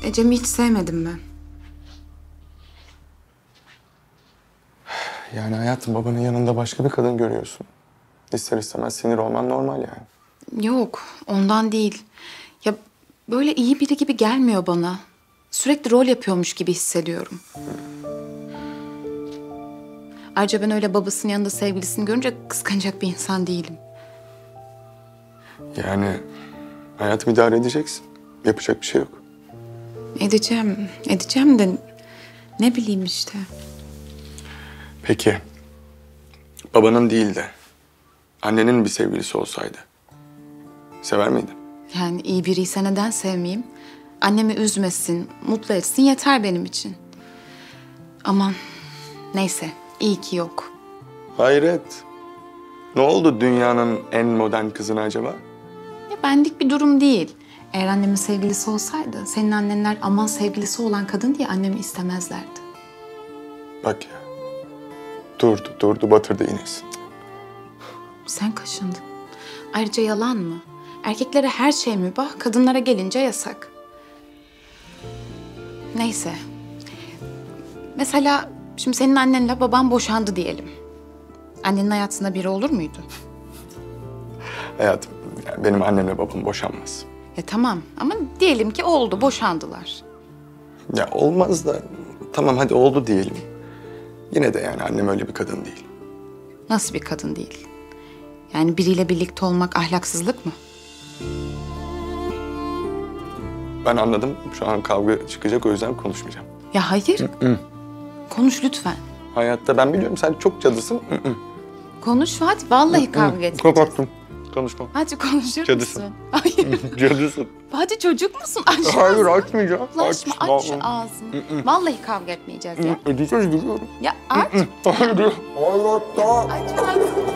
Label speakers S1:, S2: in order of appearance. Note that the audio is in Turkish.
S1: Ecem'i hiç sevmedim ben.
S2: Yani hayatım, babanın yanında başka bir kadın görüyorsun. İster istemez sinir olman normal yani.
S1: Yok, ondan değil. Ya böyle iyi biri gibi gelmiyor bana. Sürekli rol yapıyormuş gibi hissediyorum. Ayrıca ben öyle babasının yanında sevgilisini görünce kıskanacak bir insan değilim.
S2: Yani hayatım, idare edeceksin. Yapacak bir şey yok.
S1: Edeceğim de ne bileyim işte.
S2: Peki, babanın değil de annenin bir sevgilisi olsaydı sever miydin?
S1: Yani iyi biriyse neden sevmeyeyim? Annemi üzmesin, mutlu etsin yeter benim için. Aman neyse, iyi ki yok.
S2: Hayret. Ne oldu dünyanın en modern kızına acaba?
S1: Ya benlik bir durum değil. Eğer annemin sevgilisi olsaydı, senin annenler aman sevgilisi olan kadın diye annemi istemezlerdi.
S2: Bak ya. Durdu, batırdı iğnesi.
S1: Sen kaşındın. Ayrıca yalan mı? Erkeklere her şey mübah, kadınlara gelince yasak. Neyse. Mesela şimdi senin annenle baban boşandı diyelim. Annenin hayatında biri olur muydu?
S2: Hayatım, yani benim annemle babam boşanmaz.
S1: Tamam ama diyelim ki oldu, boşandılar.
S2: Ya olmaz da, tamam hadi oldu diyelim. Yine de yani annem öyle bir kadın değil.
S1: Nasıl bir kadın değil? Yani biriyle birlikte olmak ahlaksızlık mı?
S2: Ben anladım. Şu an kavga çıkacak, o yüzden konuşmayacağım.
S1: Ya hayır. Konuş lütfen.
S2: Hayatta ben biliyorum, sen çok cadısın.
S1: Konuş Fatih, vallahi kavga edeceğiz.
S2: Kapattım. Konuşmam.
S1: Hadi konuşur
S2: Cadısın.
S1: musun? Hayır.
S2: Cadısın.
S1: Fatih çocuk musun? Aç
S2: Hayır,
S1: ağzını.
S2: açmayacağım.
S1: Ulaşma, aç şu ağzını. Vallahi kavga etmeyeceğiz ya.
S2: Edeceğiz, biliyorum.
S1: Ya aç.
S2: Hayır. Hayatta.
S1: Aç ağzını.